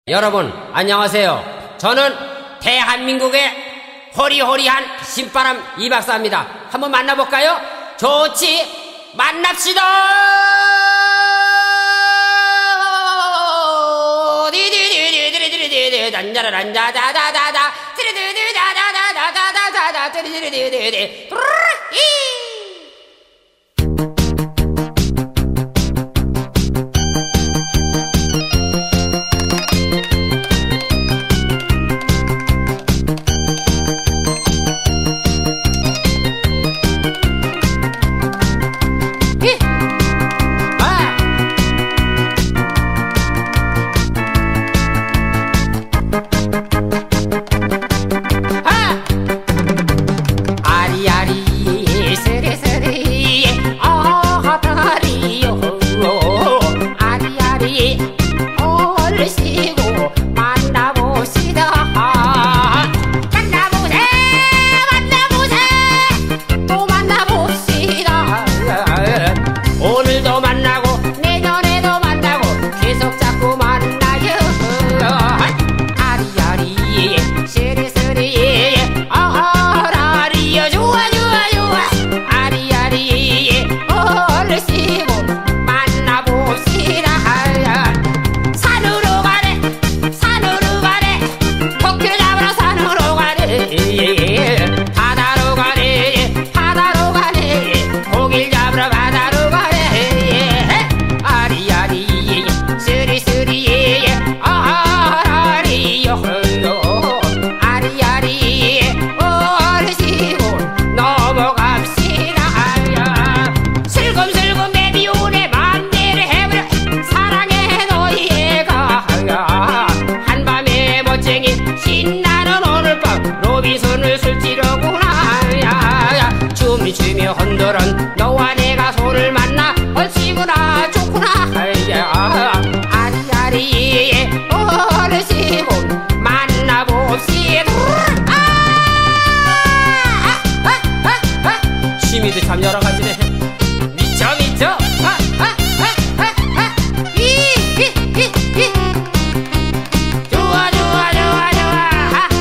여러분 안녕하세요. 저는 대한민국의 호리호리한 신바람 이박사입니다. 한번 만나볼까요? 좋지, 만납시다. 주며 흔들은 너와 내가 손을 만나 얼씨구나 좋구나 아리아리 얼씨구 만나봅시다. 취미도 참 여러가지네. 미쳐 미쳐. 좋아 좋아 좋아 좋아.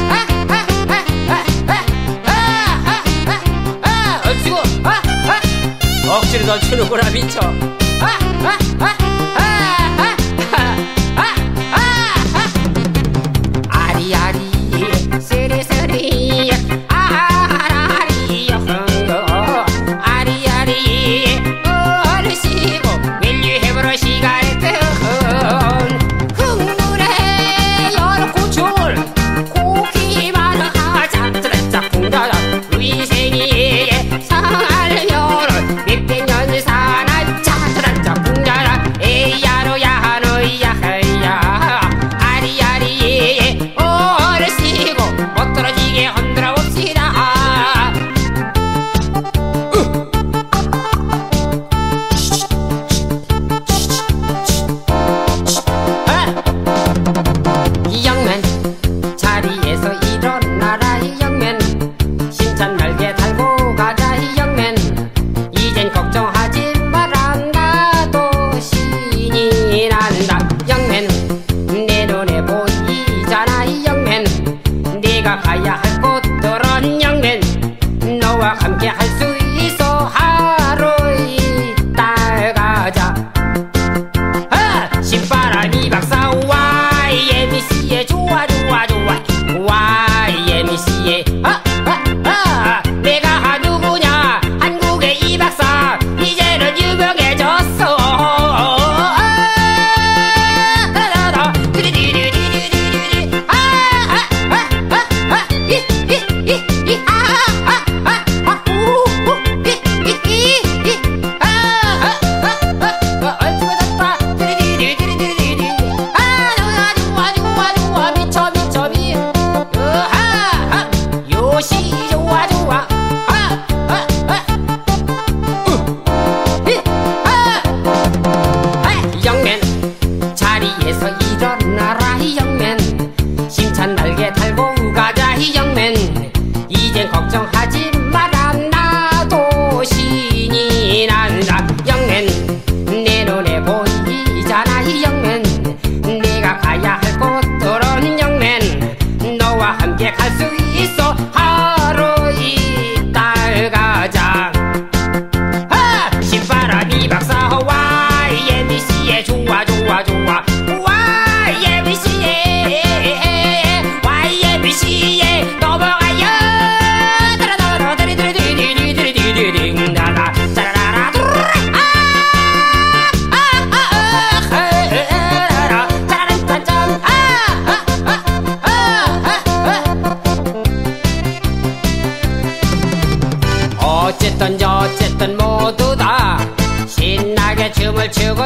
얼씨구 억지로 널 추는구나. 미쳐. 아리아리 스리스리 아라리 아리아리 얼씨구 멜리해보러 시간뜬 흥물에 여러 고출 고기만 하자 짝짝꿍다자 위생이 상할 여를 몇백 년 사나 자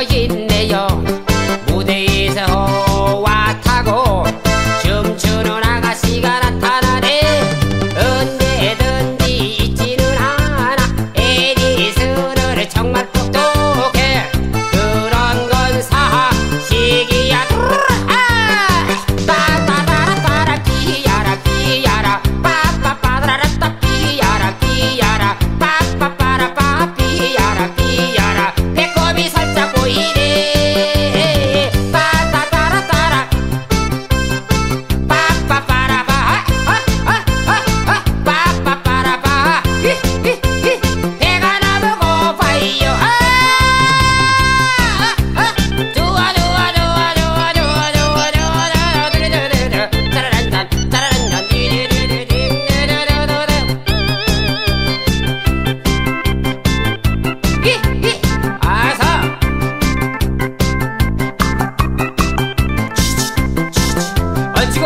있네요. 무대에서 호와 타고 춤추는 아가씨가 나타나네. 언제든지 잊지는 않아. 에디슨은 정말 똑똑해. 그런 건 사식이야. 따따따라따라 끼야라 끼야라 빠빠빠라라따 끼야라 끼야라 빠빠빠라빠 끼야라 끼야라. 배꼽이 살짝 보이네. 따따따라따라 빠빠빠라빠 빠빠빠라빠 배가 너무 고파요. 좋아 좋아 좋아 좋아 좋아 좋아 좋아 따라란단 따라란단 아사 얹히고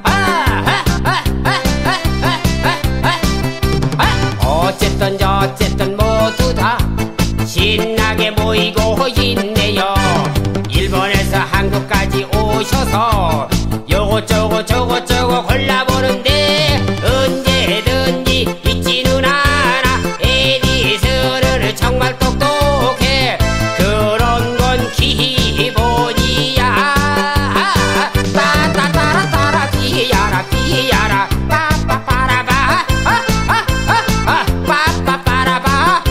어쨌든 모두 다 신나게 모이고 있네요. 일본에서 한국까지 오셔서 요거저거 골라보는데 언제든지 잊지는 않아. 에디슨은 정말 똑똑해. 그런 건 기본이야. 따따따라따라 끼야라 끼야라 빠빠빠라바 빠빠빠라바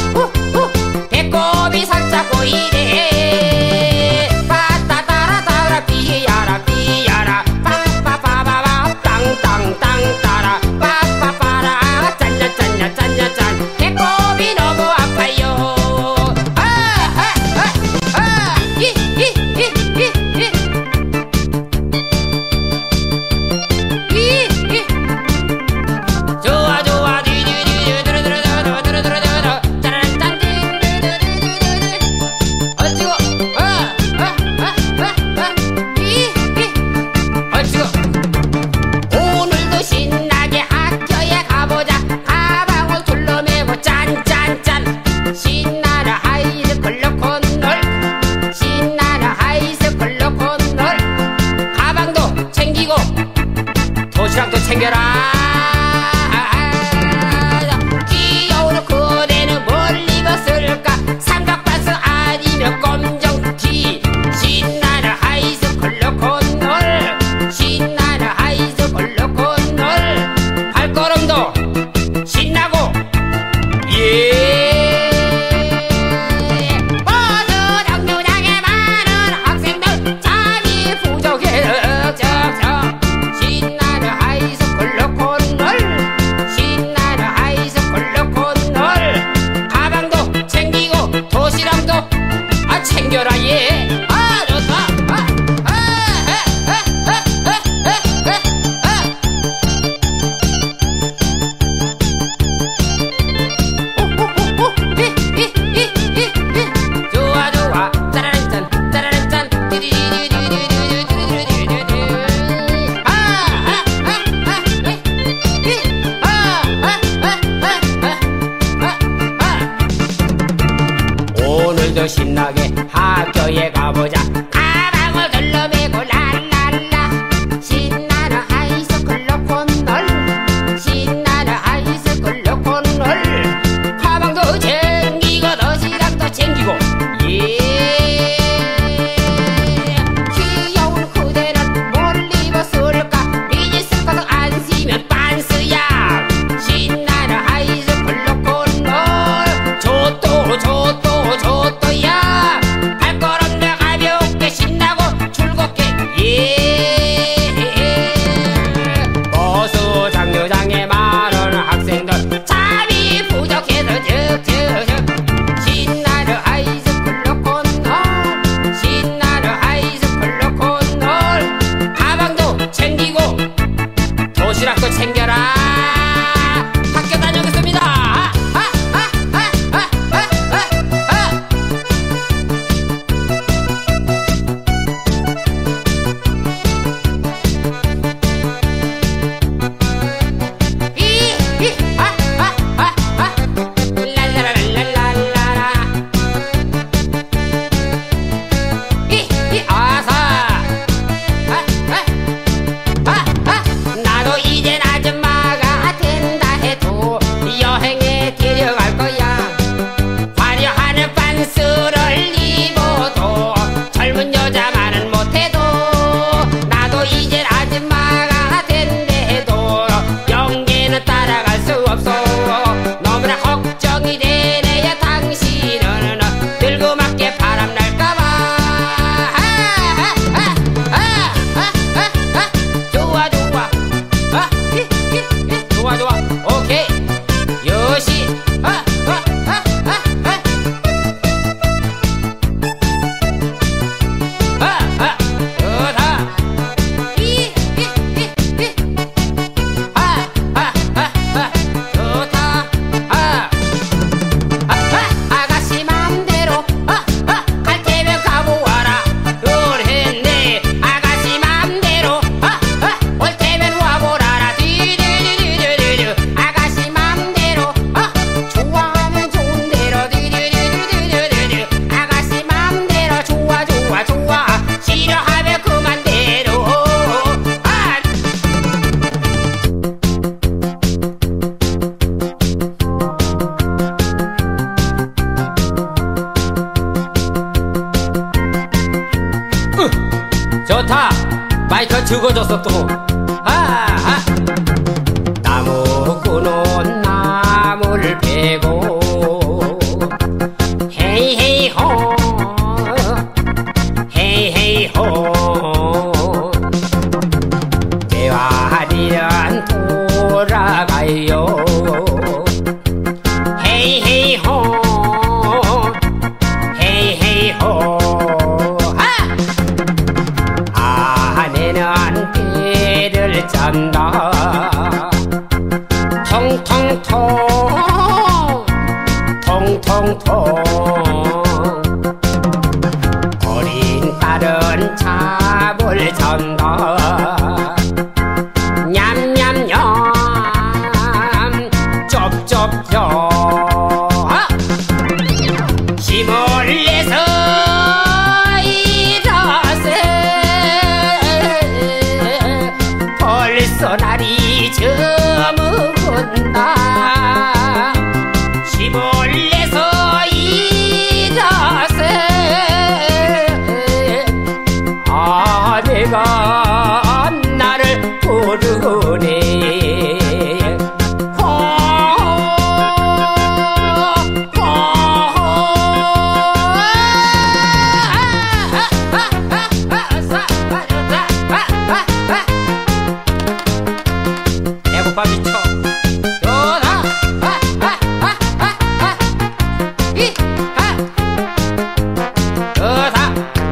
배꼽이 살짝 보이네. 빠따따라따라 끼야라 끼야라 빠빠빠바바 땅땅땅 따라 빠빠빠라 짠짠짠짠짠짠 배꼽이 너무 아파요. 좋아 좋아 얹히고 얹히고 오늘도 신나게 학교에 가보자. 가방을 둘러매고 짠짠짠. 신나는 하이스쿨 로콘롤 신나는 하이스쿨 로콘롤. 가방도 챙기고 도시락도 챙겨라. 귀여운 그대는 뭘 입었을까? 삼각반스 아니면 검정티. 신나는 하이스쿨 로콘롤 신나는 하이스쿨 로콘롤. 발걸음도 신나고 모두 정류장에 많은 학생들 잠이 부족해. 신나는 하이스쿨 로콘롤 이젠 아줌마가 된대도 영계는 따라갈 수 없어. 너무나 걱정이 되네요. 당신은 늙고맞게 바람날까봐. 좋아 좋아. 좋아 좋아. 오케이 요시. 아가씨 맘대로 갈 테면 가보아라 그랬네. 아가씨 맘대로 올 테면 와보라라. 뒤뒤뒤뒤뒤. 아가씨 맘대로 좋아하면 좋은 대로. 뒤뒤뒤뒤뒤. 아가씨 맘대로 좋아 좋아 좋아. 싫어하면 그만대로. 좋다. 마이크 죽어졌어 또. 나무꾼은 나무를 베고 헤이헤이호 헤이헤이호. 대화리는 돌아가요. 헤이헤이호 헤이헤이호. 아내는 배를 짠다. 통통통 통통통. 어린 딸은 잡을 잔다. 냠냠냠 쩝쩝쩝. 힘을 내서 벌써 날이 저물었다. 힘을 내서 일어세. 아내가 나를 부르네. 배고파 미쳐. 좋다. 좋다.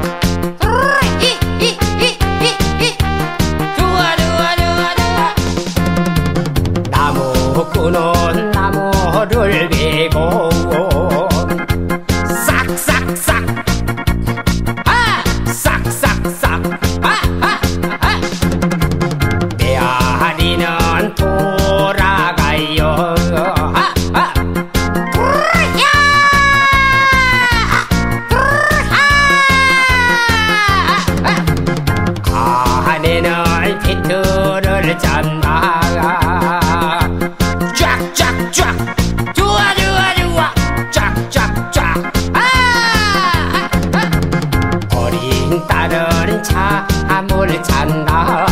좋아 좋아 좋아 좋아. 나무꾼은 나무를 베고 싹싹싹 싹싹싹. 메아리는 돌아가요. 아내는 비트를 짠다. 쫙쫙쫙. 좋아 좋아 좋아. 쫙쫙쫙. 어린 딸은 잠을 잔다.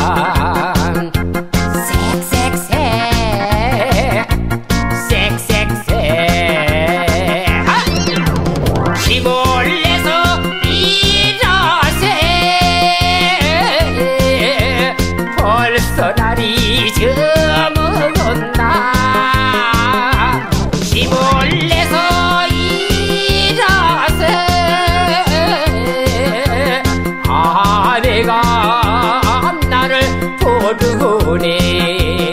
힘을 내서 일어세. 벌써 날이 저물었다. 힘을 내서 일어세. 아내가 나를 부르네.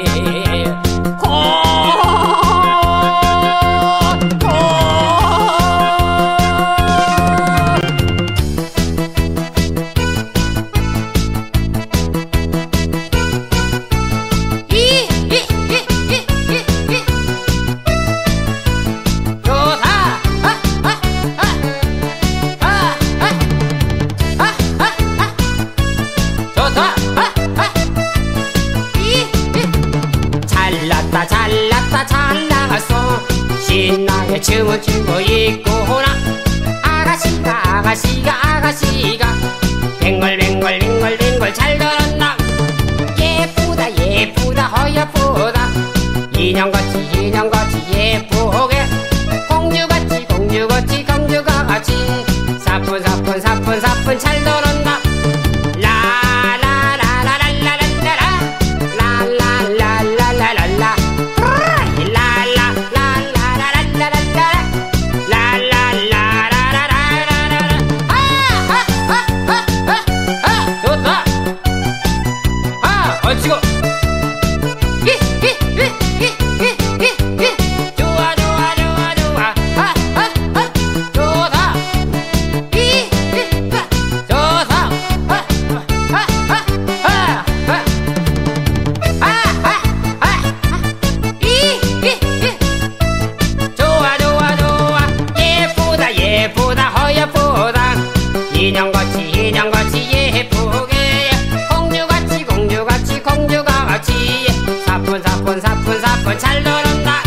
잘났다 잘 나갔어. 신나게 춤을 추고 있구나. 아가씨가 뱅글뱅글 뱅글뱅글 잘 돌았나. 예쁘다 인형같이 인형같이 예쁘게 공주같이 공주같이 공주가같이 사뿐사뿐 사뿐사뿐 잘 노는다 얼치고 좋아 좋아 좋아 좋아 좋다 좋다 좋아 좋아 좋아 예쁘다 예쁘다 허예쁘다 인형같이 인형같이 예쁘게 공주같이 공주같이 공주가같이 사뿐 사뿐 사뿐 사뿐 잘 노는다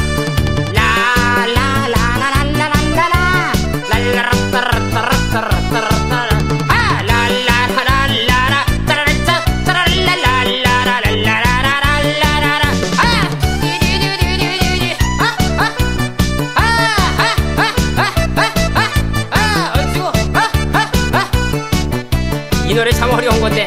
라라라라라라라라 랄라라따라따라따라따라 아 랄라라라라라 따라라짜 따라랄라라라라라라라라라 아 디디디디디디 얼추고 이 노래 참 어려운 건데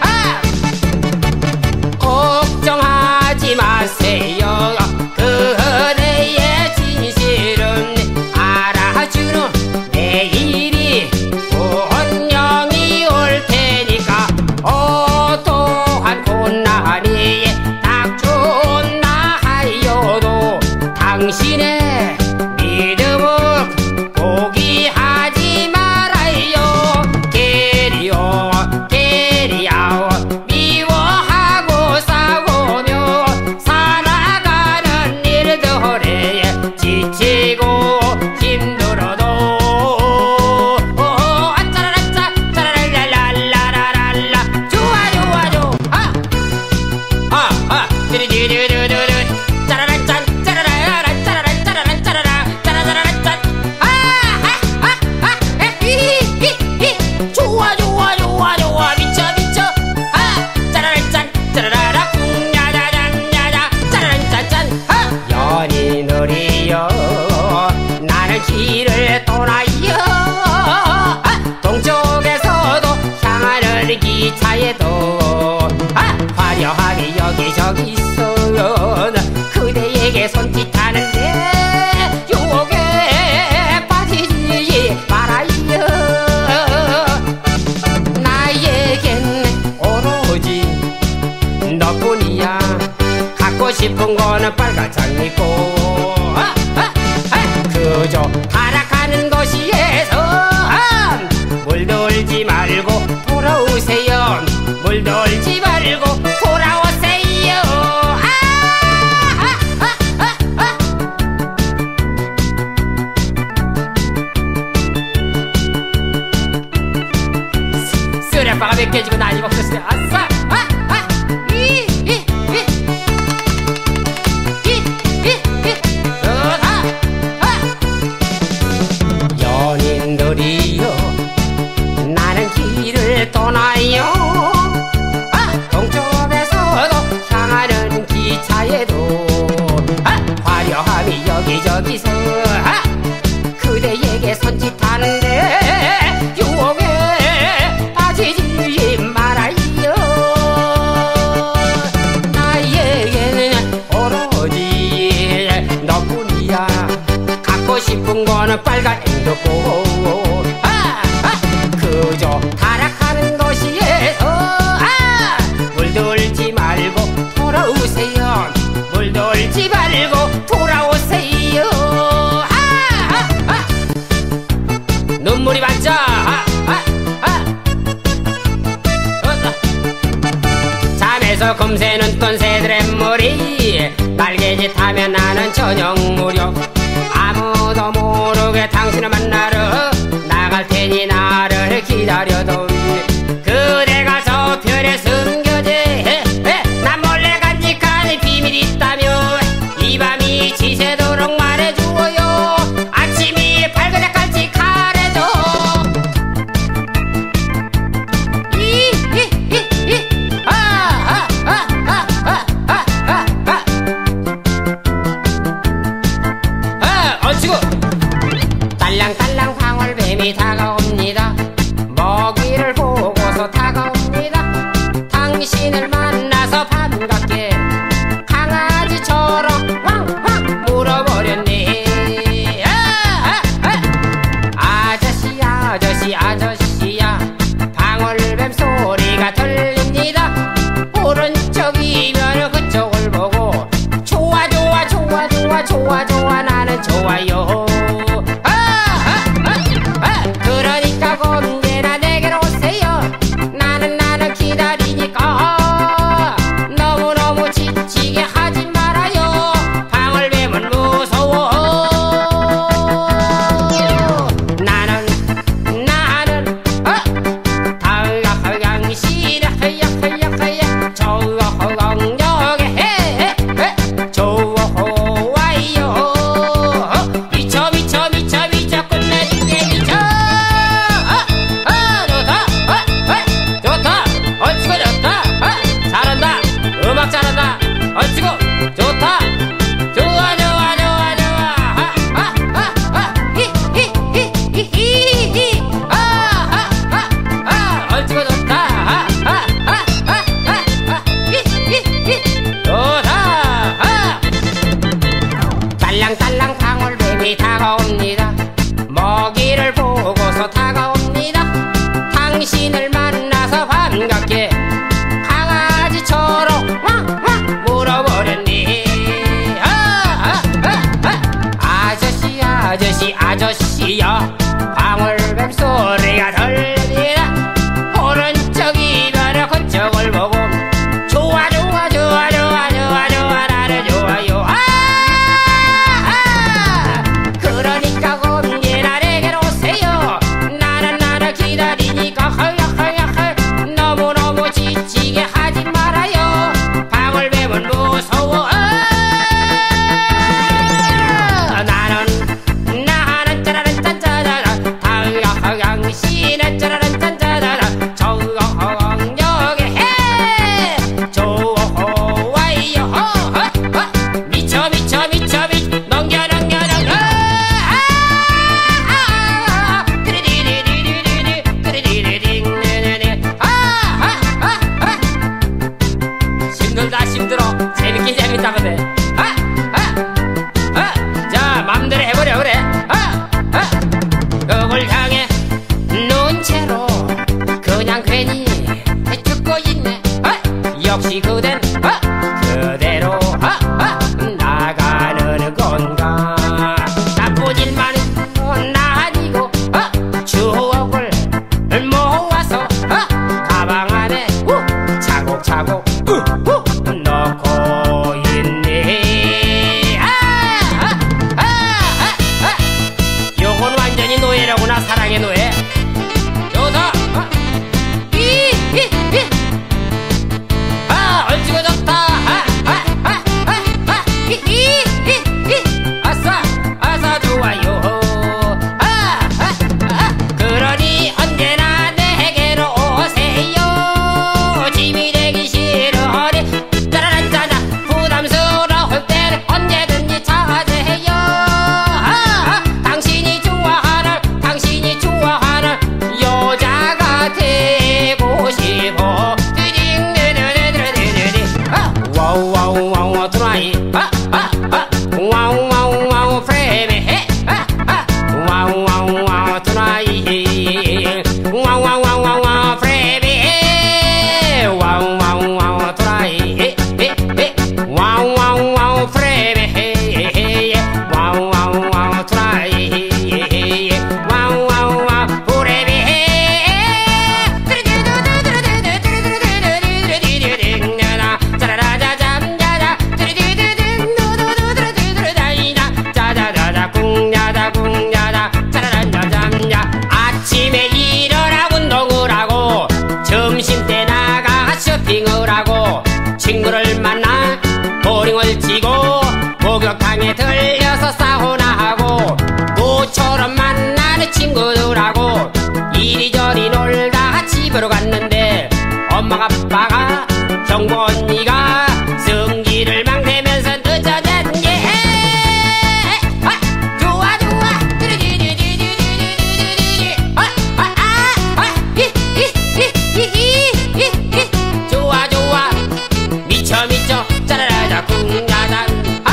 걱정하지 마세요 그대의 진실은 알아주는 내일이 분명히 올 테니까 어떠한 고난이 닥쳐온다 하여도 당신의 믿음을 포기하지 말아요 게리요 게리야오 미워하고 싸우며 살아가는 일들에 지치고 힘들어도 아짜라라짜 짜라랄랄랄랄랄라 좋아 좋아 좋아 띠리디디디디디 짜라란짠 짜라라라 짜라란 짜라란 짜라라 짜라라란짠 좋아 좋아 좋아 좋아 미쳐 미쳐 짜라란짠 짜라라라 쿵야자잔야자 짜라란짠짠 연인들이여 나는 길을 떠나요 동쪽에서도 향하는 기차에도 화려하게 여기저기 있어요 그대에게 손짓하는데 유혹에 빠지지 말아요 나에겐 오로지 너뿐이야 갖고 싶은 거는 빨간 장미꽃 그저 타락하는 도시에서 물들지 말고 돌아오세요 물들지 말고 돌아오세요 쓰레빠가 몇 개지고 난리 먹겠어요 아싸 연인들이여 나는 길을 떠나요 동쪽에서도 향하는 기차에도 화려함이 여기저기서 그대에게 손짓하는데 유혹에 빠지지 말아요 나에게는 오로지 너뿐이야 갖고 싶은 거는 빨간 엔더꽃 그저 타락하는 도시에서 물들지 말고 돌아오세요 물들지 말고 돌아오세요 눈물이 반짝 잠에서 금새는 떤 새들의 머리 날개짓 하면 나는 저녁 무렵 아무도 모르게 당신을 만나러 나갈 테니 나를 기다려도 그대가 저 별에 숨겨져 난 몰래 간직한 비밀이 있다며 이 밤이 지새도록 말해주어요 아침이 밝을 때까지 가래줘 역시 그댄 그대로 나가는 건가. 나쁜 일만은 아니고 추억을 모아서 가방 안에 차곡차곡 넣고 있네. 요건 완전히 노예라구나. 사랑의 노예. 좋다. 얼지고 좋다. 아싸 좋아요. 그러니 언제나 내게로 오세요. 짐이 되기 싫으니 짜라란짜라 부담스러울 때는 언제든지 찾으세요. 당신이 좋아하는 여자가 되고 싶어. 와우 드라이 와우 프레미 와우 드라이 와우 프레미 와우 드라이 와우 프레미 와우 드라이 와우 프레미 아침에 일어나 운동을 하고 점심때 나가 쇼핑을 하고 친구를 만나 보링을 치고 목욕탕에 들려서 사우나하고 모처럼 만나는 친구들하고 이리저리 놀다 집으로 갔는데 엄마가 아빠가 경보 언니가 승기를 막 내면서 늦어졌네. 좋아 좋아 미쳐 짜라라자 쿵야자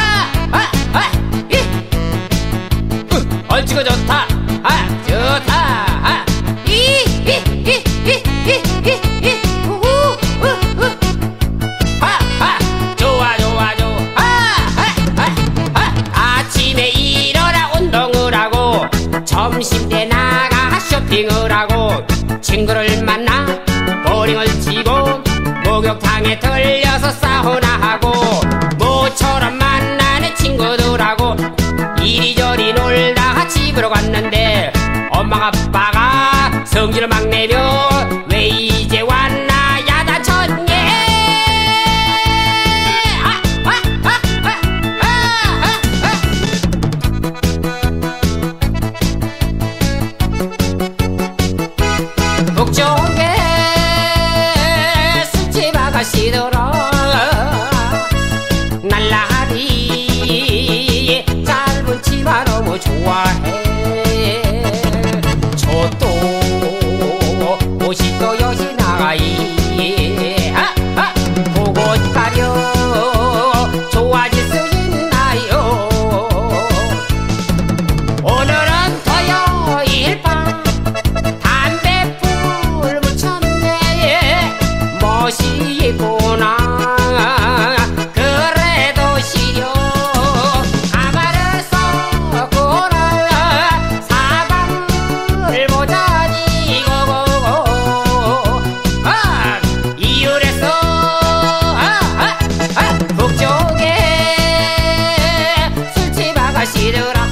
얼지고 좋다. 좋다. 아침에 일어나 운동을 하고 점심때 나가 쇼핑을 하고 친구를 만나 보링을 치고 목욕탕에 들려서 사우나하고 모처럼 만나는 친구들하고 이리저리 놀다가 집으로 갔는데 엄마가 아빠가 성질을 막 내며 왜 이제 왔나 야단쳤네. 북쪽에 술집 아가씨들아 날라리 짧은 치마 너무 좋아해. 저또 옷이 또 여시 나가이 그곳 가려 좋아질 수 있나요. 오늘은 토요일 밤 담배불 묻혔네. 멋있구나. 그래도 시려 가발을 썼구나. 사방을 보자니 이율에서 북쪽에 술집 아가씨들아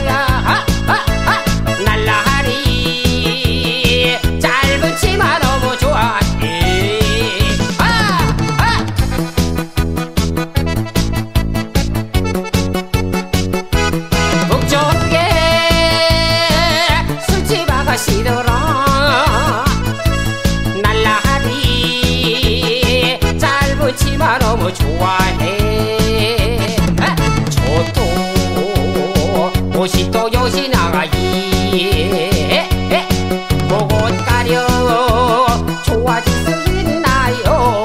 날라리 짧은 치마 너무 좋아해. 북쪽에 술집 아가씨들아 날라리 짧은 치마 너무 좋아해. 저또 옷이 또 요시 나가이 그곳 가려 좋아질 수 있나요.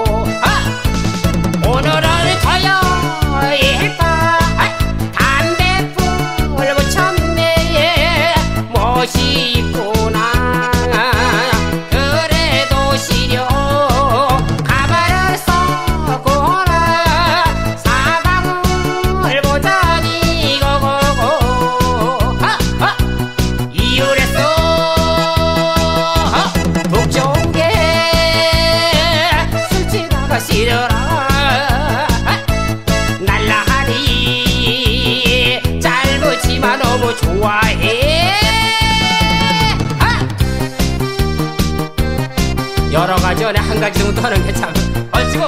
오늘은 토요일 밤 담배불 묻혔네. 멋있구나. 그래도 시려 가발을 써 것이더라. 날라하니 짧지만 너무 좋아해. 여러 가지 전에 한 가지 정도 하는 게 참 얼치고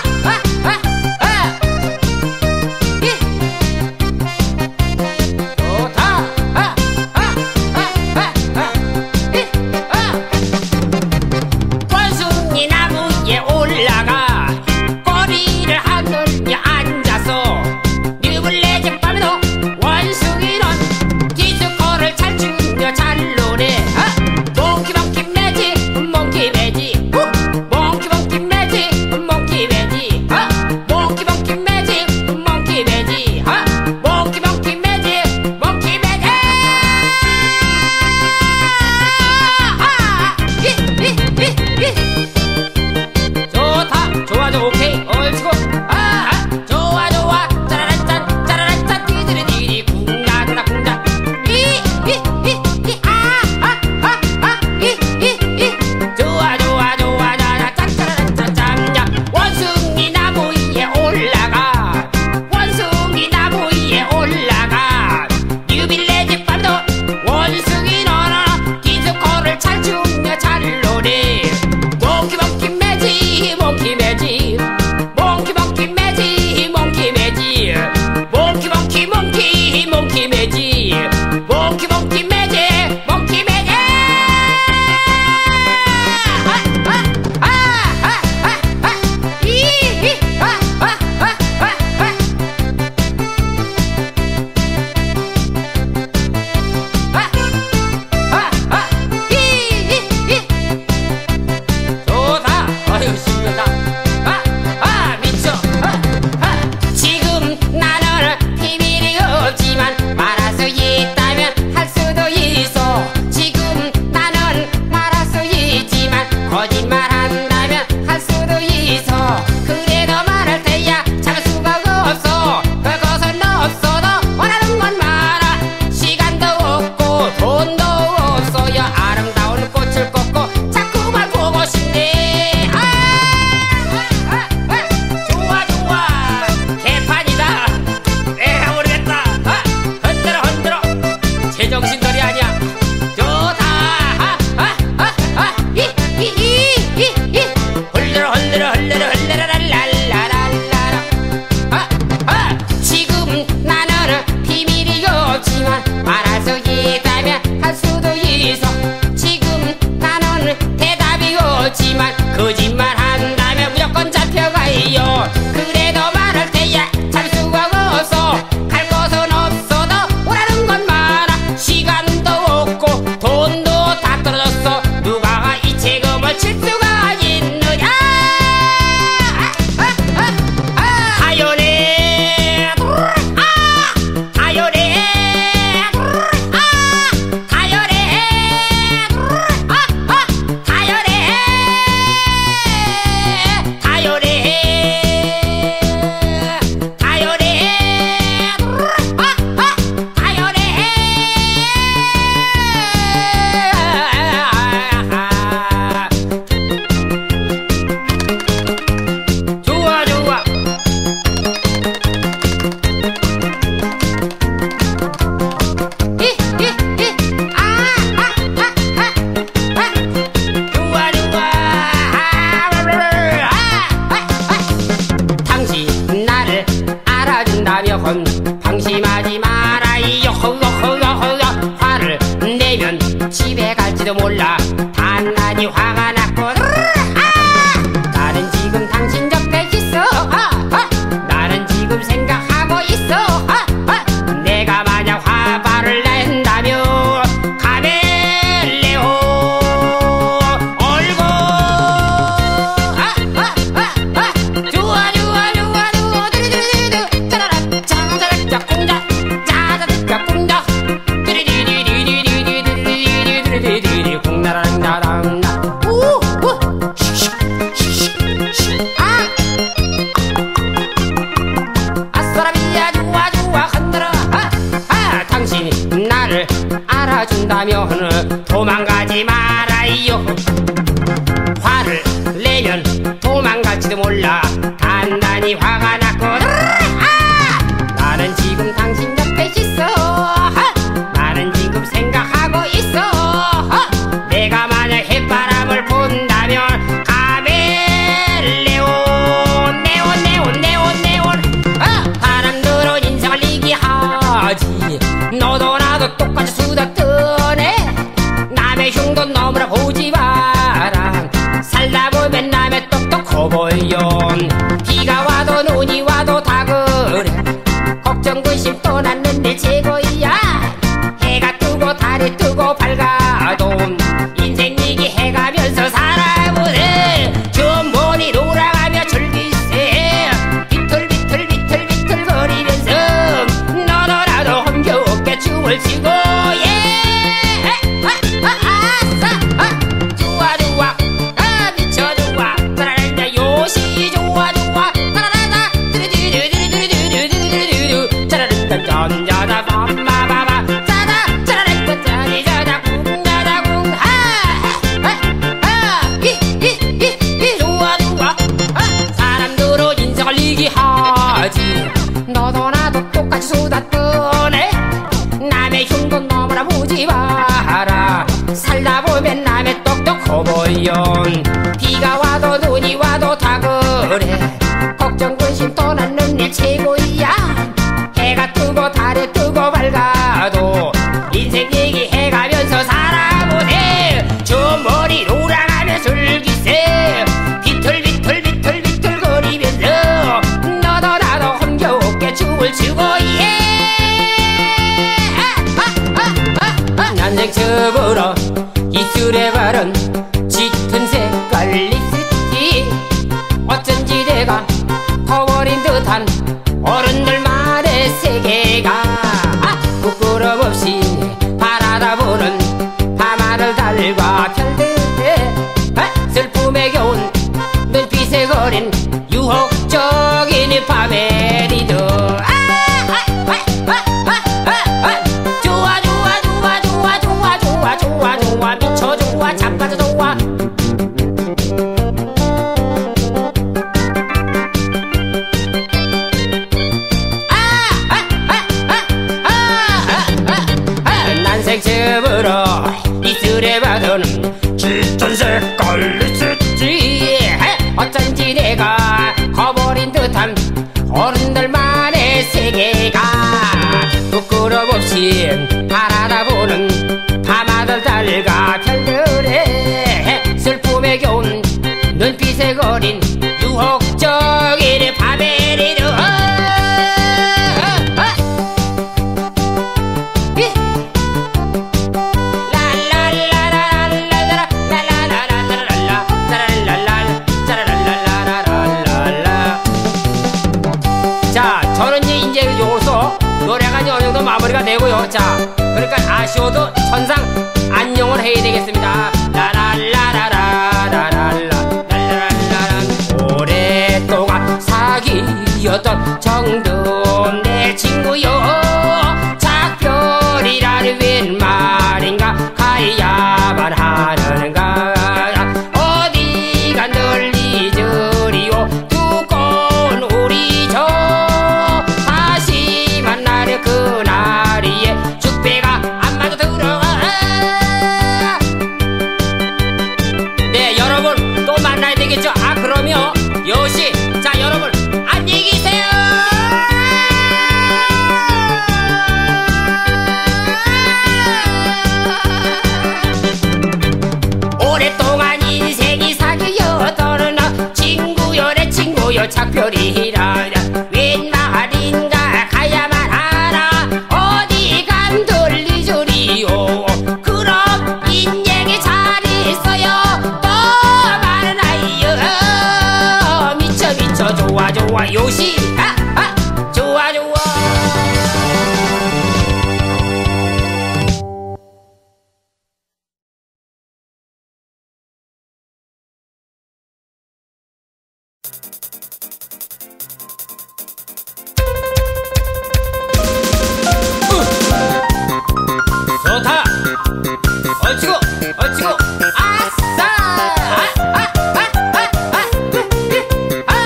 원숭이 나무에 올라가 꼬리를 하늘에 앉아서 뮤을 내진 밤에도 원숭이는 디스코를 잘 추며 잘 노래. 몽키 몽키 매직 몽키 매직 몽키 몽키 매직 몽키 매직 몽키 몽키 매직 몽키 매직 몽키 몽키 매직 몽키 매직. 좋다 좋아 좋아 오케이 얼치고 좋아 좋아 짜라란짠 짜라란짠 띠디리디리 궁나구나 궁나 좋아 좋아 좋아 자자 짠짜라란짠. 원숭이 나무 위에 올라가 원숭이 나무 위에 올라가 유빌레지 밤도 원숭이 너나 디스코를 잘 추며 잘 노래. 몽키 몽키 매직 몽키 매직 몰라 단단히 화가 났고 나는 지금 당신 옆에 있어. 나는 지금 생각하고 있어. 내가 만약 햇바람을 본다면 카멜레온 네온 네온 네온 네온. 사람들은 인생을 얘기하지. 너도 나도 똑같이 수다 떠네. 남의 흉도 너무나 보지 마라. 살다 보면 남의 똑똑 커 보여. 비가 와도 눈이 와도 다 그래. 걱정 근심 떠났는 내 최고야. 해가 뜨고 달이 뜨고 밝아도 인생 얘기해가면서 살아보세. 주머니 돌아가며 즐기세. 비틀비틀 비틀비틀 거리면서 너도 나도 힘겹게 춤을 추고 좋아 좋아 미쳐 좋아 따라란다 요시 좋아 좋아 따라란다 두두두두두두두두두두 짜라란다 전자다 밤마바바 짜다 짜라란다 짜리자다 쿵자다 쿵하하하히히히히 좋아 좋아. 사람들은 인생을 얘기하지. 너도 나도 똑같이 수다 떠네. 남의 흉도 너무나 보지 마라. 살다 보면 남의 똑똑 커 보여. 비가 와도 눈이 와도 다 그래. 걱정 근심 떠났는 일 최고야. 해가 뜨고 달이 뜨고 밝아도 인생 얘기해가면서 살아보세. 주머니 돌아가며 즐기세. 비틀비틀 비틀비틀 거리면서 너도 나도 힘겹게 춤을 추고 난쟁처럼 입술에 바른 짙은 색깔 립스틱. 어쩐지 내가 커버린 듯한 어른들만의 세계가 부끄럼 없이 바라다 보는 밤하늘 달과 별들의 슬픔에 겨운 눈빛에 거린 유혹적인 이 밤의 리듬. 좋아 좋아 좋아 좋아 좋아 좋아 좋아 좋아 미쳐 좋아 잠깐 좋아. 난색즙으로 입술에 받은 짙은 색깔 립스틱. 어쩐지 내가 커버린 듯한 어른들만의 세계가 부끄럼 없이 바라다 보는 밤하늘 달과 별들의 슬픔에 겨운 눈빛에 거린 유혹적인 밤의 리듬. 자, 저는 이제 요로서 노래가 어느 정도 마무리가 되고요. 자, 그러니까 아쉬워도 천상 안녕을 해야 되겠습니다. 라라라라라라라라라라. 오랫동안 사귀었던 정든 내 친구요. 작별이라니 웬 말인가. 가야만 하는가. 어디가 널 잊으리요. 두꺼운 우리 저 다시 만나려 그날이에 죽배가 안 맞아 들어가. 네, 여러분 또 만나야 되겠죠. 그러면 요시 자 여러분 안녕히 계세요. 오랫동안 인생이 사귀었던 친구여 내 친구여 작별이라 웬 말인가. 가야만 하나. 어디간 들리주리요. 그럼 인생이 잘 있어요. 또 많은 아이여 미쳐 미쳐 좋아 좋아 요시 좋아 좋아. 좋다. 얼치고 얼치고 아싸.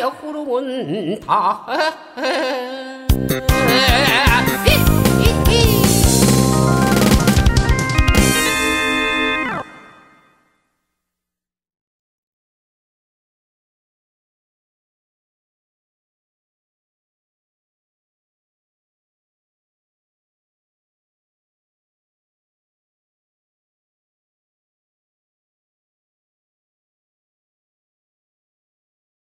흐르면 다